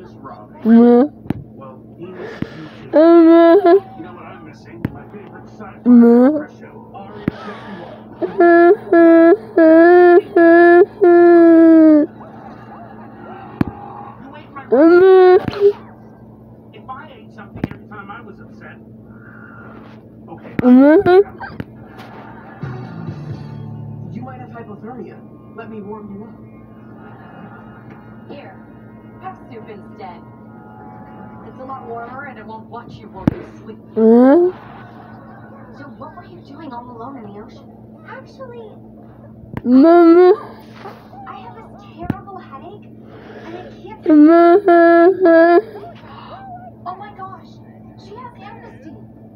was wrong. Well, you know what I'm missing? My favorite sci-fi show, Aria You ate my If I ate something every time I was upset. Okay. You might have hypothermia. Let me warm you up. Here, have soup instead. It's a lot warmer and it won't watch you while you sleep. So what were you doing all alone in the ocean? Actually, Mama. I have this terrible headache, and I can't. Oh my gosh, she has amnesty.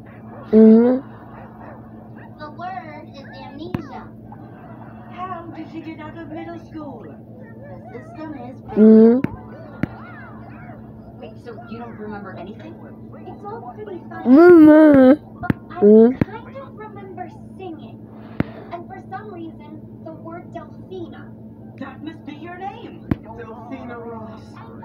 The word is amnesia. How did you get out of middle school? The system is broken. Wait, so you don't remember anything? It's all pretty fun, Mama. but I kind of remember singing. And for some reason, the word Delphina. That must be your name. Delphina Ross.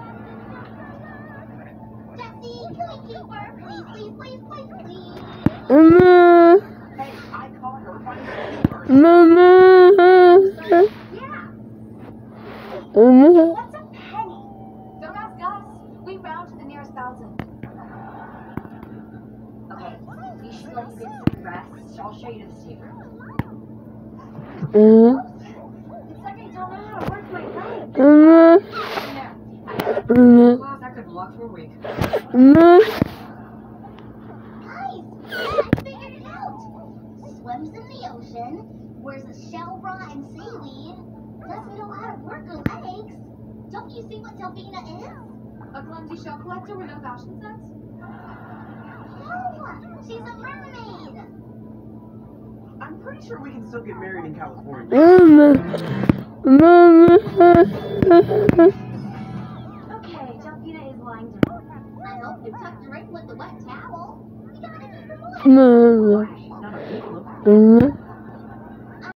Jessie, can we keep her? Please, please, please, please, please. Hey, I caught her by the Mama. Yeah. Mama. What's a penny? Don't ask us. We round to the nearest thousand. Okay, you should let you get some rest. I'll show you to the state room. It's like I don't know how to work my legs. There. Class, I could walk for a week. Guys, I figured it out. Swims in the ocean, wears a shell bra and seaweed, doesn't know how to work her legs. Don't you see what Delphina is? A clumsy shell collector with no fashion sense? No, she's a mermaid. I'm pretty sure we can still get married in California. Mama. Okay, Delphina is lying down. I hope you tucked her in with the wet towel. You gotta keep her warm. Mama. She's not a big look.